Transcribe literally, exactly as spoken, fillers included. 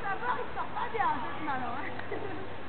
La barre, il sort pas bien, ce malin.